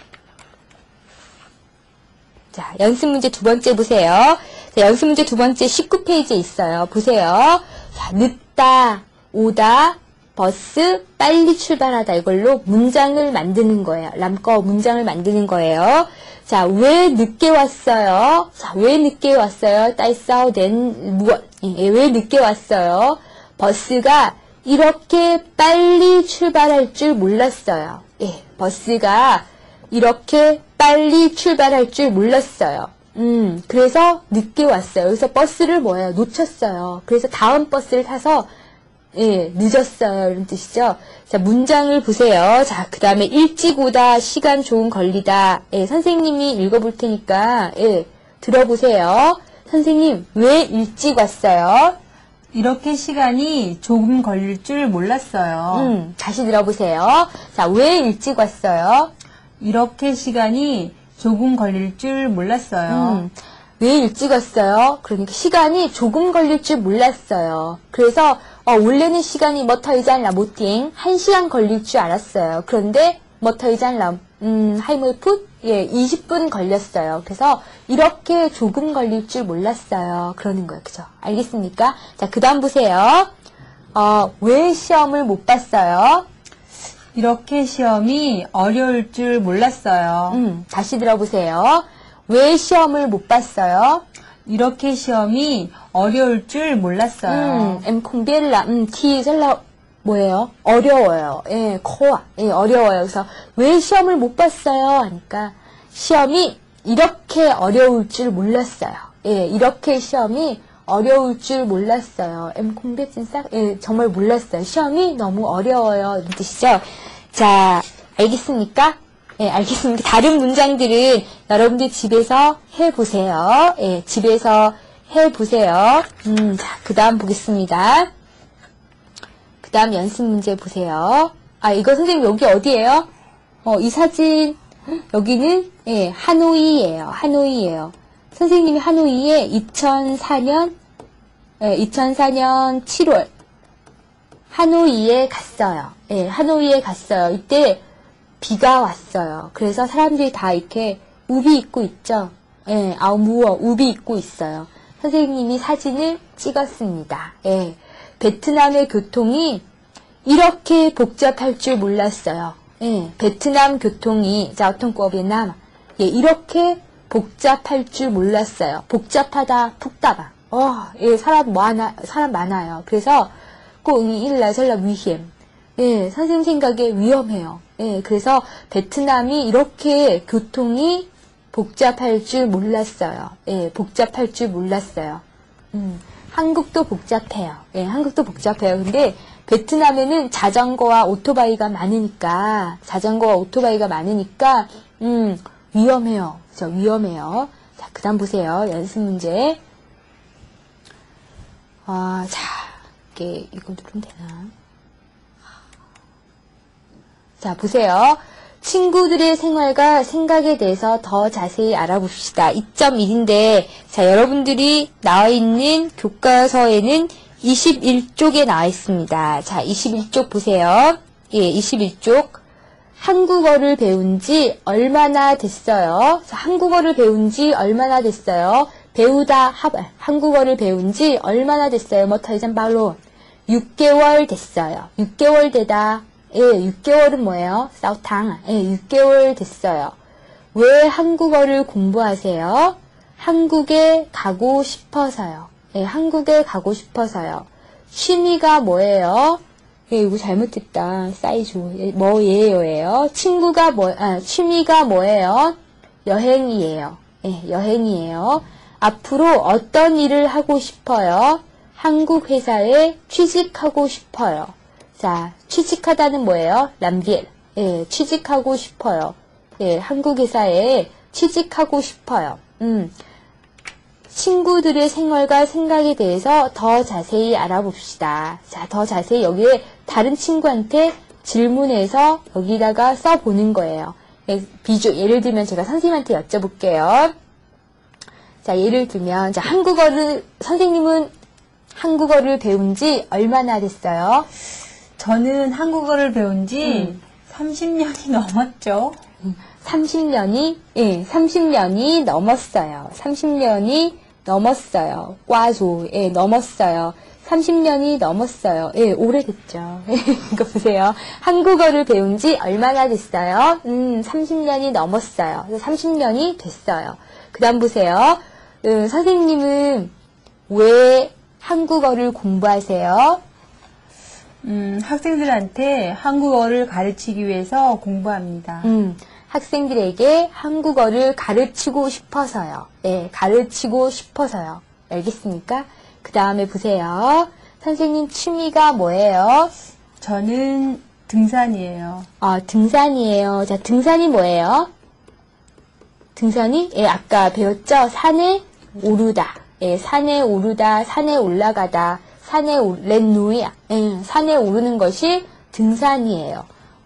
자, 연습 문제 두 번째 보세요. 자, 연습 문제 두 번째 19페이지에 있어요. 보세요. 자, 늦다, 오다, 버스, 빨리 출발하다. 이걸로 문장을 만드는 거예요. 람꺼 문장을 만드는 거예요. 자, 왜 늦게 왔어요? 자, 왜 늦게 왔어요? 따이싸오 된 무엇? 예, 왜 늦게 왔어요? 버스가 이렇게 빨리 출발할 줄 몰랐어요. 예, 버스가 이렇게 빨리 출발할 줄 몰랐어요. 그래서 늦게 왔어요. 그래서 버스를 뭐예요? 놓쳤어요. 그래서 다음 버스를 타서, 예, 늦었어요. 이런 뜻이죠. 자, 문장을 보세요. 자, 그 다음에 일찍 오다, 시간 조금 걸리다. 예, 선생님이 읽어볼 테니까, 예, 들어보세요. 선생님, 왜 일찍 왔어요? 이렇게 시간이 조금 걸릴 줄 몰랐어요. 다시 들어보세요. 자, 왜 일찍 왔어요? 이렇게 시간이 조금 걸릴 줄 몰랐어요. 왜 일찍 왔어요? 그러니까 시간이 조금 걸릴 줄 몰랐어요. 그래서 원래는 시간이 머터이잔라 모팅 1시간 걸릴 줄 알았어요. 그런데 머터이잔라 하이모풋 20분 걸렸어요. 그래서 이렇게 조금 걸릴 줄 몰랐어요. 그러는 거예요. 그죠? 알겠습니까? 자, 그 다음 보세요. 왜 시험을 못 봤어요? 이렇게 시험이 어려울 줄 몰랐어요. 다시 들어보세요. 왜 시험을 못 봤어요? 이렇게 시험이 어려울 줄 몰랐어요. 콩비엘라, 티젤라, 뭐예요? 어려워요. 예, 코아. 예, 어려워요. 그래서 왜 시험을 못 봤어요? 하니까 시험이 이렇게 어려울 줄 몰랐어요. 예, 이렇게 시험이 어려울 줄 몰랐어요. 콩비엘 진짜? 예, 정말 몰랐어요. 시험이 너무 어려워요. 이런 뜻이죠? 자, 알겠습니까? 예, 알겠습니다. 다른 문장들은 여러분들 집에서 해보세요. 예, 집에서 해보세요. 자, 그 다음 보겠습니다. 그 다음 연습 문제 보세요. 아, 이거 선생님 여기 어디예요? 이 사진, 여기는, 예, 하노이예요. 하노이예요. 선생님이 하노이에 2004년 7월, 하노이에 갔어요. 예, 하노이에 갔어요. 이때, 비가 왔어요. 그래서 사람들이 다 이렇게 우비 입고 있죠. 예, 우비 입고 있어요. 선생님이 사진을 찍었습니다. 예, 베트남의 교통이 이렇게 복잡할 줄 몰랐어요. 예, 베트남 교통이, 자오통꺼비남, 예, 이렇게 복잡할 줄 몰랐어요. 복잡하다, 푹다바. 예, 사람 많아요. 그래서 꽁이 일라설라 위험. 예, 선생님 생각에 위험해요. 예, 그래서 베트남이 이렇게 교통이 복잡할 줄 몰랐어요. 예, 복잡할 줄 몰랐어요. 한국도 복잡해요. 예, 한국도 복잡해요. 근데 베트남에는 자전거와 오토바이가 많으니까, 위험해요. 그죠? 위험해요. 자, 그 다음 보세요. 연습 문제. 자, 이거 누르면 되나? 자, 보세요. 친구들의 생활과 생각에 대해서 더 자세히 알아봅시다. 2.1인데, 자, 여러분들이 나와 있는 교과서에는 21쪽에 나와 있습니다. 자, 21쪽 보세요. 예, 21쪽. 한국어를 배운 지 얼마나 됐어요? 자, 한국어를 배운 지 얼마나 됐어요? 한국어를 배운 지 얼마나 됐어요? 머터이잔 발로 6개월 됐어요. 6개월 되다. 예, 6개월은 뭐예요? 싸우탕. 예, 6개월 됐어요. 왜 한국어를 공부하세요? 한국에 가고 싶어서요. 예, 한국에 가고 싶어서요. 취미가 뭐예요? 예, 이거 잘못했다. 사이즈. 뭐예요? 취미가 뭐예요? 여행이에요. 예, 여행이에요. 앞으로 어떤 일을 하고 싶어요? 한국 회사에 취직하고 싶어요. 자, 취직하다는 뭐예요? 람비엘. 예, 취직하고 싶어요. 예, 한국 회사에 취직하고 싶어요. 친구들의 생활과 생각에 대해서 더 자세히 알아봅시다. 자, 더 자세히 여기에 다른 친구한테 질문해서 여기다가 써보는 거예요. 예를 들면 제가 선생님한테 여쭤볼게요. 자, 예를 들면, 자, 선생님은 한국어를 배운 지 얼마나 됐어요? 저는 한국어를 배운 지 30년이 넘었죠. 30년이 넘었어요. 30년이 넘었어요. 꽈조, 예, 넘었어요. 30년이 넘었어요. 예, 오래됐죠. 이거 보세요. 한국어를 배운 지 얼마나 됐어요? 30년이 넘었어요. 30년이 됐어요. 그 다음 보세요. 선생님은 왜 한국어를 공부하세요? 학생들한테 한국어를 가르치기 위해서 공부합니다. 학생들에게 한국어를 가르치고 싶어서요. 네, 가르치고 싶어서요. 알겠습니까? 그 다음에 보세요. 선생님 취미가 뭐예요? 저는 등산이에요. 등산이에요. 자, 등산이 뭐예요? 등산이? 예, 아까 배웠죠? 산에 오르다. 예, 산에 오르다, 산에 올라가다, 렌누이야. 예, 산에 오르는 것이 등산이에요.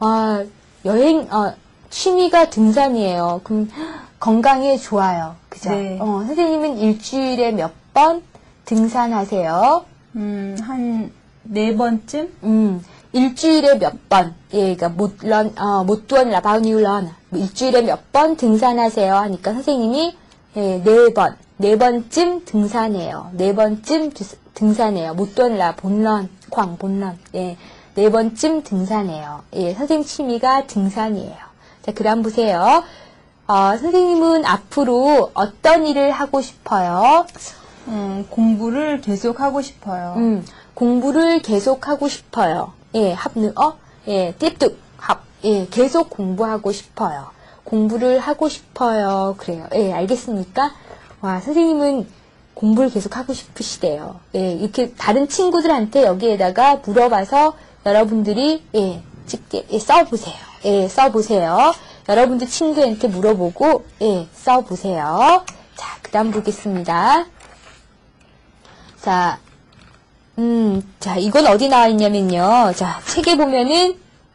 취미가 등산이에요. 그럼 건강에 좋아요. 그죠? 네. 선생님은 일주일에 몇 번 등산하세요? 한 4번쯤? 일주일에 몇 번? 예, 그러니까 못 tuần là bao nhiêu lần? 일주일에 몇 번 등산하세요? 하니까 선생님이 예, 4번. 4번쯤 등산해요. 4번쯤 등산해요. 못 tuần là 4lần, khoảng 4lần. 예, 4번쯤 등산해요. 예, 선생님 취미가 등산이에요. 자, 그 다음 보세요. 선생님은 앞으로 어떤 일을 하고 싶어요? 공부를 계속 하고 싶어요. 공부를 계속 하고 싶어요. 예, 합nữa. 예, tiếp tục học. 예, 계속 공부하고 싶어요. 공부를 하고 싶어요. 그래요. 예, 알겠습니까? 와, 선생님은 공부를 계속 하고 싶으시대요. 예, 이렇게 다른 친구들한테 여기에다가 물어봐서 여러분들이 예, 직접 써보세요. 예, 써보세요. 여러분들 친구한테 물어보고 예, 써보세요. 자, 그 다음 보겠습니다. 자, 자, 이건 어디 나와 있냐면요. 자, 책에 보면은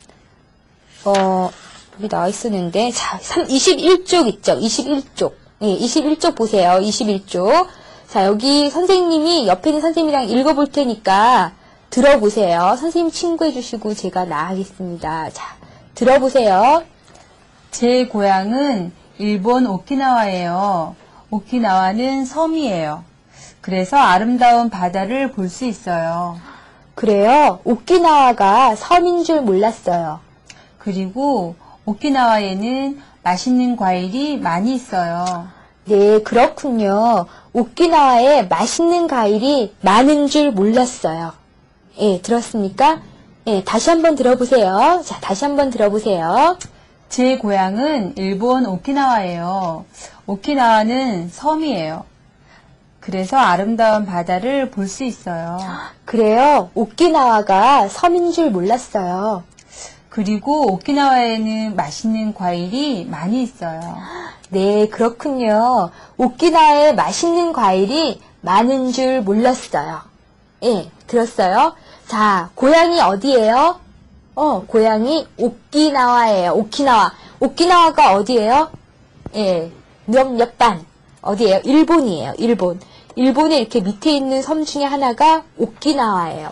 여기 나와 있었는데 자, 21쪽 있죠. 21쪽. 예, 21쪽 보세요. 21쪽. 자, 여기 선생님이 옆에 있는 선생님이랑 읽어볼 테니까 들어보세요. 선생님 친구해 주시고 제가 나가겠습니다. 자, 들어보세요. 제 고향은 일본 오키나와예요. 오키나와는 섬이에요. 그래서 아름다운 바다를 볼 수 있어요. 그래요. 오키나와가 섬인 줄 몰랐어요. 그리고 오키나와에는 맛있는 과일이 많이 있어요. 네, 그렇군요. 오키나와에 맛있는 과일이 많은 줄 몰랐어요. 예, 들었습니까? 예, 다시 한번 들어보세요. 자, 다시 한번 들어보세요. 제 고향은 일본 오키나와예요. 오키나와는 섬이에요. 그래서 아름다운 바다를 볼 수 있어요. 그래요. 오키나와가 섬인 줄 몰랐어요. 그리고 오키나와에는 맛있는 과일이 많이 있어요. 네, 그렇군요. 오키나와에 맛있는 과일이 많은 줄 몰랐어요. 예, 들었어요? 자, 고향이 어디예요? 고향이 오키나와예요. 오키나와. 오키나와가 어디예요? 예, 옆반. 어디예요? 일본이에요. 일본. 일본에 이렇게 밑에 있는 섬 중에 하나가 오키나와예요.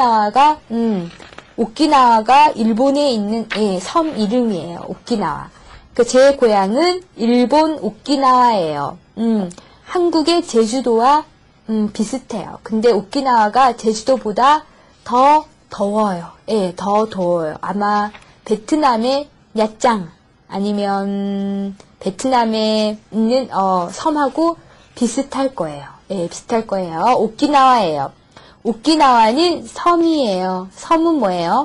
오키나와가 일본에 있는 예, 섬 이름이에요. 오키나와. 그 제 고향은 일본 오키나와예요. 한국의 제주도와 비슷해요. 근데 오키나와가 제주도보다 더 더워요. 예, 더 더워요. 아마 베트남의 야짱 아니면 베트남에 있는 섬하고 비슷할 거예요. 예, 비슷할 거예요. 오키나와예요. 오키나와는 섬이에요. 섬은 뭐예요?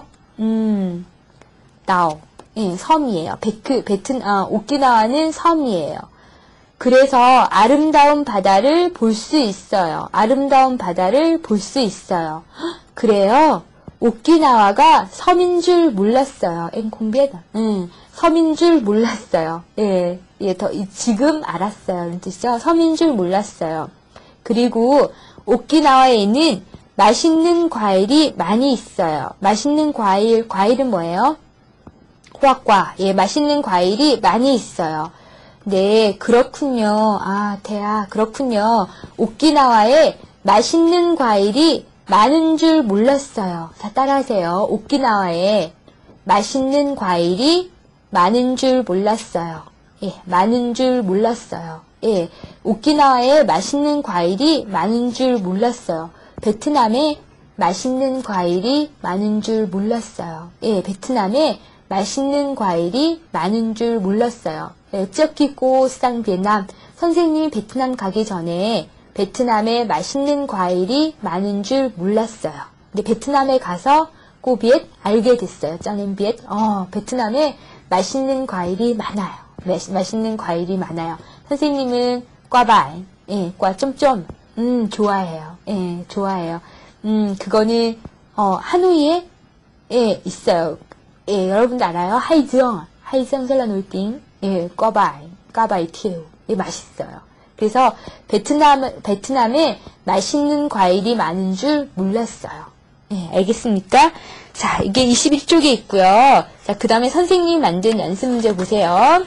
나오. 예, 섬이에요. 오키나와는 섬이에요. 그래서 아름다운 바다를 볼 수 있어요. 아름다운 바다를 볼 수 있어요. 헉, 그래요? 오키나와가 섬인 줄 몰랐어요. 공부해다. 섬인 줄 몰랐어요. 예, 지금 알았어요. 이런 뜻이죠. 섬인 줄 몰랐어요. 그리고 오키나와에는 맛있는 과일이 많이 있어요. 맛있는 과일은 뭐예요? 호박과, 맛있는 과일이 많이 있어요. 네, 그렇군요. 그렇군요. 오키나와에 맛있는 과일이 많은 줄 몰랐어요. 자, 따라하세요. 오키나와에 맛있는 과일이 많은 줄 몰랐어요. 많은 줄 몰랐어요. 오키나와에 맛있는 과일이 많은 줄 몰랐어요. 베트남에 맛있는 과일이 많은 줄 몰랐어요. 베트남에 맛있는 과일이 많은 줄 몰랐어요. 찌어키고 쌍 베트남. 선생님이 베트남 가기 전에 베트남에 맛있는 과일이 많은 줄 몰랐어요. 근데 베트남에 가서 꼬비엣 알게 됐어요. 짱엔비엣. 베트남에 맛있는 과일이 많아요. 맛있는 과일이 많아요. 선생님은 꽈바이. 과 점점. 좋아해요. 좋아해요. 그거는 하노이에 있어요. 여러분도 알아요? 하이즈영 설라놀띵. 꽈바이 티우. 맛있어요. 그래서 베트남에 맛있는 과일이 많은 줄 몰랐어요. 알겠습니까? 자, 이게 21쪽에 있고요. 자, 그 다음에 선생님이 만든 연습 문제 보세요.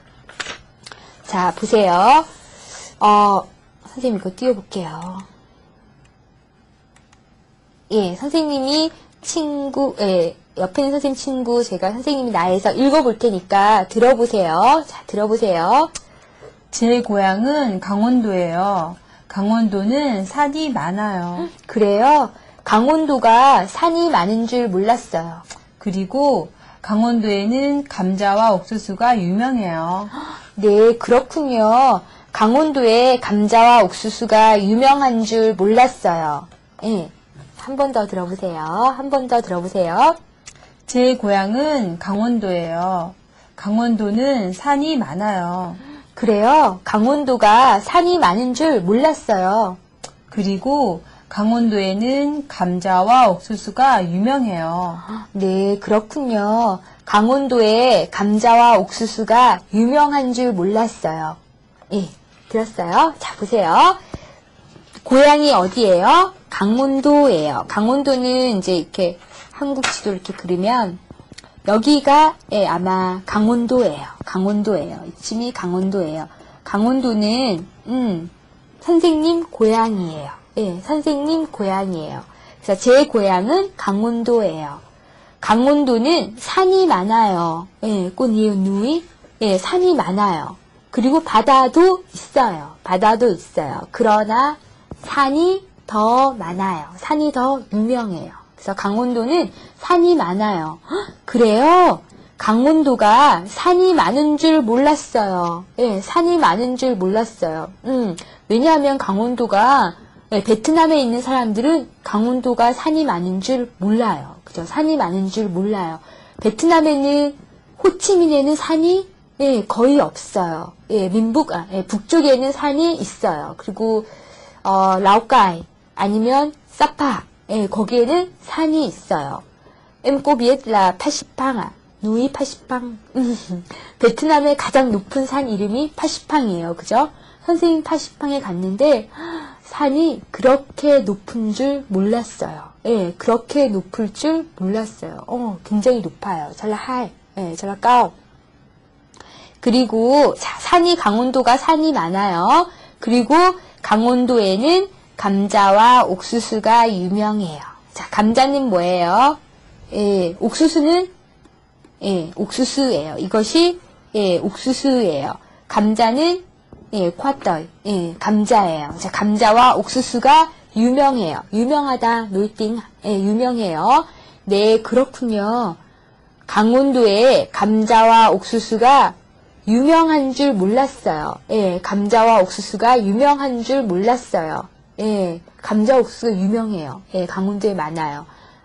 자, 보세요. 선생님 이거 띄워볼게요. 선생님이 옆에 있는 선생님 친구, 제가 선생님이 나에서 읽어볼 테니까 들어보세요. 자, 들어보세요. 제 고향은 강원도예요. 강원도는 산이 많아요. 그래요? 강원도가 산이 많은 줄 몰랐어요. 그리고 강원도에는 감자와 옥수수가 유명해요. 네, 그렇군요. 강원도에 감자와 옥수수가 유명한 줄 몰랐어요. 한 번 더 들어보세요. 한 번 더 들어보세요. 제 고향은 강원도예요. 강원도는 산이 많아요. 그래요? 강원도가 산이 많은 줄 몰랐어요. 그리고 강원도에는 감자와 옥수수가 유명해요. 네, 그렇군요. 강원도에 감자와 옥수수가 유명한 줄 몰랐어요. 들었어요? 자, 보세요. 고향이 어디예요? 강원도예요. 강원도는 이제 이렇게 한국 지도 이렇게 그리면 여기가 아마 강원도예요. 강원도예요. 이쯤이 강원도예요. 강원도는 선생님 고향이에요. 선생님 고향이에요. 그래서 제 고향은 강원도예요. 강원도는 산이 많아요. 꽃이요 누이. 산이 많아요. 그리고 바다도 있어요. 바다도 있어요. 그러나 산이 더 많아요. 산이 더 유명해요. 그래서 강원도는 산이 많아요. 헉, 그래요? 강원도가 산이 많은 줄 몰랐어요. 산이 많은 줄 몰랐어요. 왜냐하면 강원도가 베트남에 있는 사람들은 강원도가 산이 많은 줄 몰라요. 그죠? 산이 많은 줄 몰라요. 베트남에는 호치민에는 산이 거의 없어요. 북쪽에는 산이 있어요. 그리고 라오카이 아니면 사파 거기에는 산이 있어요. 엠꼬비엣라 파시팡아 누이 파시팡 베트남의 가장 높은 산 이름이 파시팡이에요. 그죠? 선생님 파시팡에 갔는데 산이 그렇게 높은 줄 몰랐어요. 그렇게 높을 줄 몰랐어요. 굉장히 높아요. 잘라하이, 잘라까오. 그리고 강원도가 산이 많아요. 그리고 강원도에는 감자와 옥수수가 유명해요. 자, 감자는 뭐예요? 옥수수는 옥수수예요. 이것이 옥수수예요. 감자는 콰떨 감자예요. 자, 감자와 옥수수가 유명해요. 유명하다, 놀띵 유명해요. 네, 그렇군요. 강원도에 감자와 옥수수가 유명한 줄 몰랐어요. 감자와 옥수수가 유명한 줄 몰랐어요. 감자 옥수수가 유명해요. 강원도에 많아요.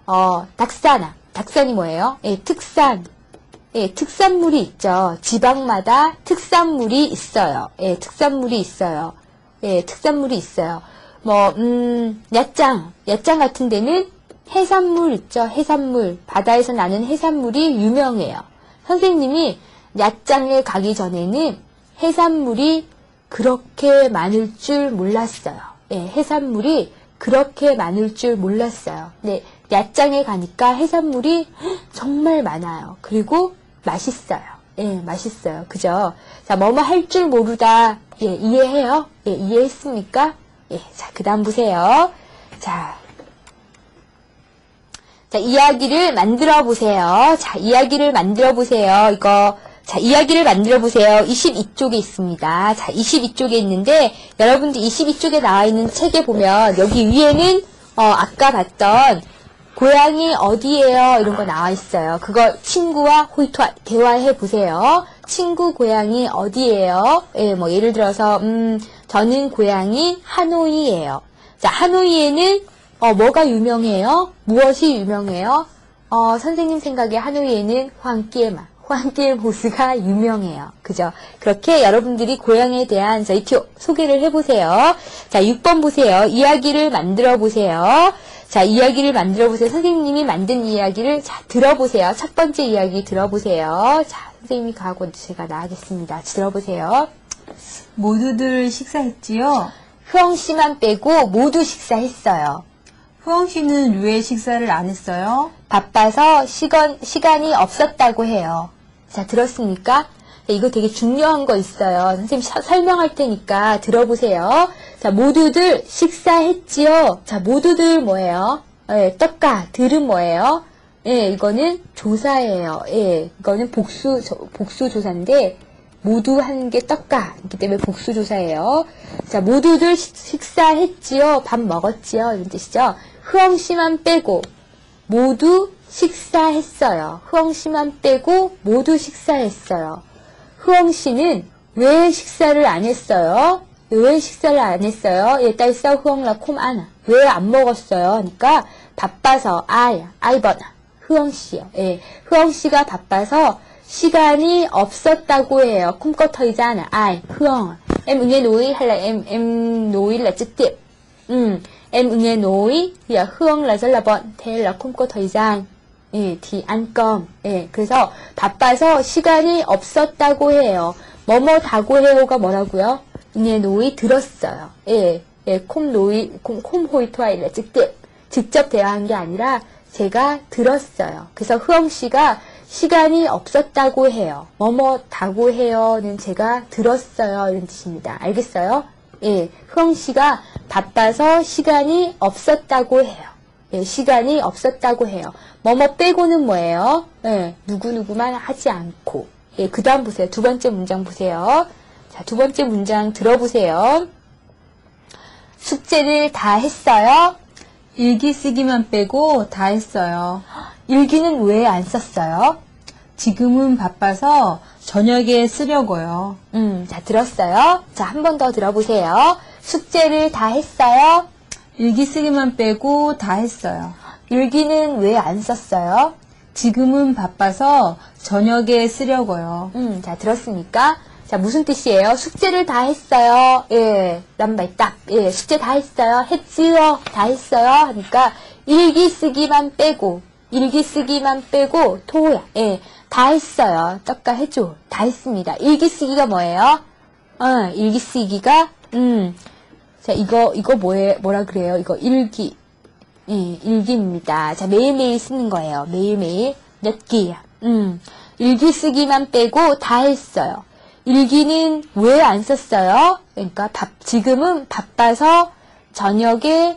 닭산이 뭐예요? 특산. 특산물이 있죠. 지방마다 특산물이 있어요. 특산물이 있어요. 특산물이 있어요. 야짱 같은 데는 해산물 있죠? 해산물. 바다에서 나는 해산물이 유명해요. 선생님이 야장에 가기 전에는 해산물이 그렇게 많을 줄 몰랐어요. 예, 해산물이 그렇게 많을 줄 몰랐어요. 네, 야장에 가니까 해산물이 정말 많아요. 그리고 맛있어요. 예, 맛있어요. 그죠? 자, 뭐뭐 할 줄 모르다. 예, 이해해요? 예, 이해했습니까? 예, 자, 그 다음 보세요. 자, 이야기를 만들어 보세요. 자, 이야기를 만들어 보세요. 자, 이야기를 만들어 보세요. 22쪽에 있습니다. 자, 22쪽에 있는데, 여러분들 22쪽에 나와 있는 책에 보면, 여기 위에는, 아까 봤던, 고향이 어디예요? 이런 거 나와 있어요. 그거 친구와 호이토와 대화해 보세요. 친구 고향이 어디예요? 예, 뭐, 예를 들어서, 저는 고향이 하노이예요. 자, 하노이에는, 뭐가 유명해요? 무엇이 유명해요? 선생님 생각에 하노이에는 황길 호수가 유명해요. 그죠? 그렇게 여러분들이 고향에 대한 저희 소개를 해보세요. 자, 6번 보세요. 이야기를 만들어 보세요. 자, 이야기를 만들어 보세요. 선생님이 만든 이야기를 자, 들어보세요. 첫 번째 이야기 들어보세요. 자, 선생님이 가고 제가 나가겠습니다. 들어보세요. 모두들 식사했지요? 흐엉 씨만 빼고 모두 식사했어요. 흐엉 씨는 왜 식사를 안 했어요? 바빠서 시간이 없었다고 해요. 자, 들었습니까? 이거 되게 중요한 거 있어요. 선생님 설명할 테니까 들어보세요. 자, 모두들 식사했지요? 자, 모두들 뭐예요? 예, 떡가, 들은 뭐예요? 예, 이거는 조사예요. 예, 이거는 복수 조사인데, 모두 하는 게 떡가. 그렇기 때문에 복수 조사예요. 자, 모두들 식사했지요? 밥 먹었지요? 이런 뜻이죠. 흐엉 씨만 빼고, 모두 식사했어요. 흐엉 씨만 빼고, 모두 식사했어요. 흐엉 씨는 왜 식사를 안 했어요? 왜 식사를 안 했어요? 예, 딸싸 흐엉라 콤 아나. 왜 안 먹었어요? 그러니까 바빠서 아이버나. 흐엉 씨요. 예, 흐엉 씨가 바빠서 시간이 없었다고 해요. 콤꺼터이잖아. 흐엉. em 응애 노이 hay là em 노이 là trực tiếp. em 응애 노이 là 흐엉 là rất là bận. thế là không có thời gian. 예, thì ăn cơm. 예, 그래서 바빠서 시간이 없었다고 해요. 뭐뭐다고 해요가 뭐라고요? 응애 노이 들었어요. 예, 콤 호이토아이라 직접 대화한 게 아니라 제가 들었어요. 그래서 흐엉 씨가 시간이 없었다고 해요. 뭐뭐다고 해요는 제가 들었어요. 이런 뜻입니다. 알겠어요? 예, 흐엉 씨가 바빠서 시간이 없었다고 해요. 예, 시간이 없었다고 해요. 뭐뭐 빼고는 뭐예요? 예, 누구누구만 하지 않고. 예, 그 다음 보세요. 두 번째 문장 보세요. 자, 두 번째 문장 들어보세요. 숙제를 다 했어요? 일기 쓰기만 빼고 다 했어요. 일기는 왜 안 썼어요? 지금은 바빠서 저녁에 쓰려고요. 자, 들었어요? 자, 한 번 더 들어보세요. 숙제를 다 했어요? 일기 쓰기만 빼고 다 했어요. 일기는 왜 안 썼어요? 지금은 바빠서 저녁에 쓰려고요. 자, 들었습니까? 자, 무슨 뜻이에요? 숙제를 다 했어요. 예, 람바이딱. 예, 숙제 다 했어요. 했지요? 다 했어요? 하니까, 일기 쓰기만 빼고, 토야. 예, 다 했어요. 떡가 해줘. 다 했습니다. 일기 쓰기가 뭐예요? 일기 쓰기가, 자, 이거 뭐라 그래요? 이거 일기. 예, 일기입니다. 자, 매일매일 쓰는 거예요. 매일매일. 몇 기야. 일기 쓰기만 빼고 다 했어요. 일기는 왜 안 썼어요? 그러니까 지금은 바빠서 저녁에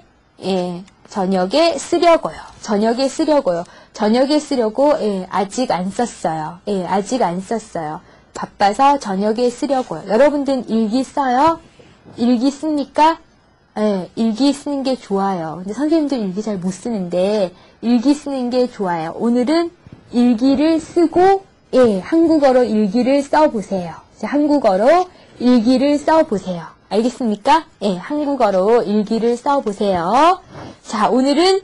쓰려고요. 저녁에 쓰려고, 예, 아직 안 썼어요. 예, 아직 안 썼어요. 바빠서 저녁에 쓰려고요. 여러분들은 일기 써요? 일기 씁니까? 예, 일기 쓰는 게 좋아요. 근데 선생님들 일기 잘 못 쓰는데, 일기 쓰는 게 좋아요. 오늘은 일기를 쓰고, 예, 한국어로 일기를 써보세요. 한국어로 일기를 써보세요. 알겠습니까? 예, 한국어로 일기를 써보세요. 자, 오늘은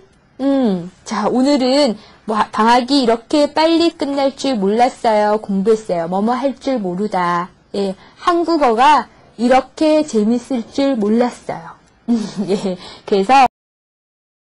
뭐 방학이 이렇게 빨리 끝날 줄 몰랐어요. 공부했어요. 뭐뭐 할 줄 모르다. 예, 한국어가 이렇게 재밌을 줄 몰랐어요. 예, 그래서